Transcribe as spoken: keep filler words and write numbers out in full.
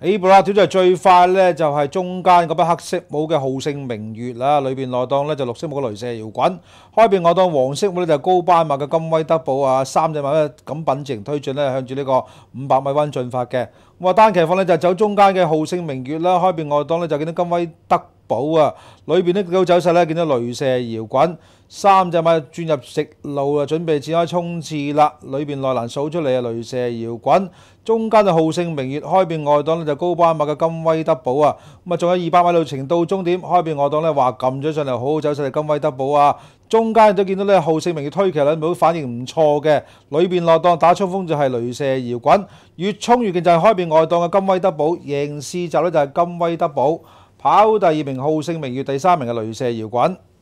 起步啦，跳出嚟最快咧就係中間嗰匹黑色帽嘅浩勝明月啦，裏邊內檔咧就綠色帽嘅雷射搖滾，開邊外檔黃色帽咧就高班馬嘅金威德寶啊，三隻馬咧咁品型推進咧向住呢個五百米彎進發嘅。咁啊單騎況咧就走中間嘅浩勝明月啦，開邊外檔咧就見到金威德寶啊，裏邊呢個走勢咧見到雷射搖滾，三隻馬轉入直路啊，準備展開衝刺啦，裏邊內欄數出嚟啊，雷射搖滾。中間就浩勝明月，開邊外檔咧就高班馬嘅金威德寶啊，咁啊仲有二百米路程到終點，開邊外檔咧話撳咗上嚟，好好走勢嚟金威德寶啊，中間都見到咧浩勝明月推騎兩秒反應唔錯嘅，裏邊內檔打衝鋒就係雷射搖滾，越衝越勁就係開邊外檔嘅金威德寶，贏試閘咧就係金威德寶，跑第二名浩勝明月，第三名嘅雷射搖滾。